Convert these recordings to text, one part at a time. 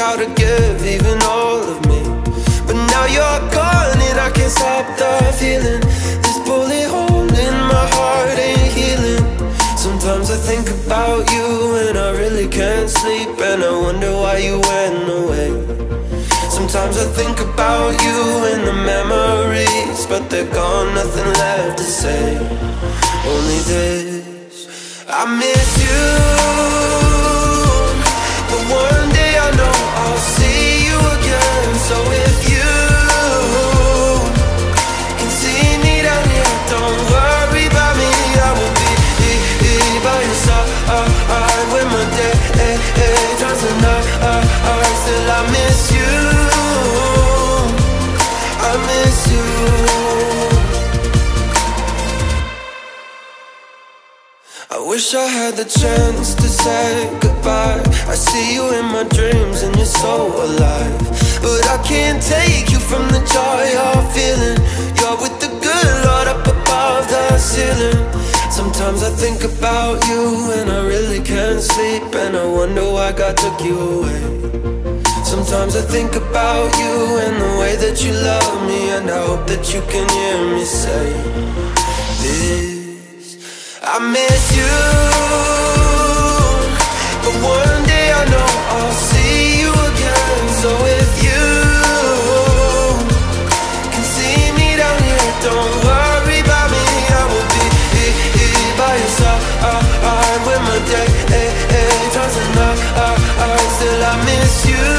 how to give, even all of me. But now you're gone and I can't stop the feeling. This bullet hole in my heart ain't healing. Sometimes I think about you and I really can't sleep, and I wonder why you went away. Sometimes I think about you and the memories, but they're gone, nothing left to say. Only this, I miss you. But one day I know I'll see you again. So if you can see me down here, don't worry about me. I will be by your side when my day turns to night. Still I miss you. I miss you. I wish I had the chance to say goodbye. I see you in my dreams and you're so alive, but I can't take you from the joy you're feeling. You're with the good Lord up above the ceiling. Sometimes I think about you and I really can't sleep, and I wonder why God took you away. Sometimes I think about you and the way that you love me, and I hope that you can hear me say this. I miss you. But one day I know I'll see you again. So if you can see me down here, don't worry about me. I will be by your side when my day turns to night. Still I miss you.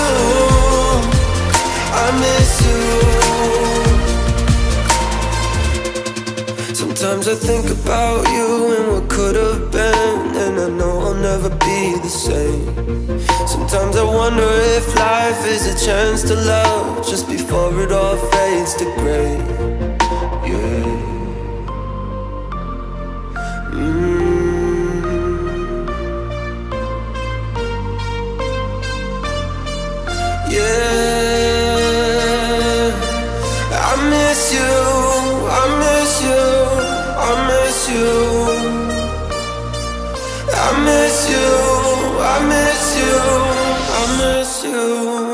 I miss you. Sometimes I think about you and what could have been, and I know I'll never be the same. Sometimes I wonder if life is a chance to love just before it all fades to gray. Yeah. Yeah, I miss you, I miss you, I miss you, I miss you, I miss you, I miss you,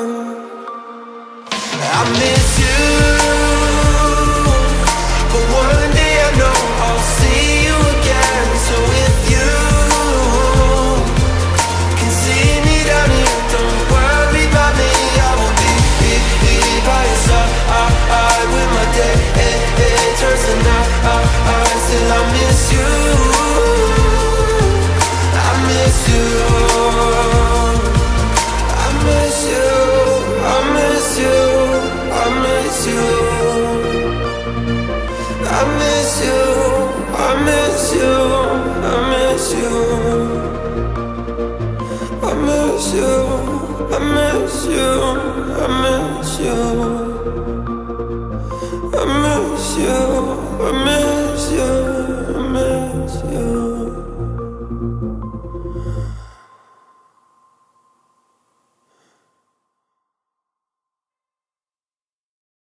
I miss you. But one day I know I'll see you again. So if you can see me down here, don't worry about me. I will be by your side when my day turns to night. Still I miss you. I miss you. I miss you. I miss you. I miss you. I miss you. I miss you. I miss you. I miss you. I miss you. I miss you.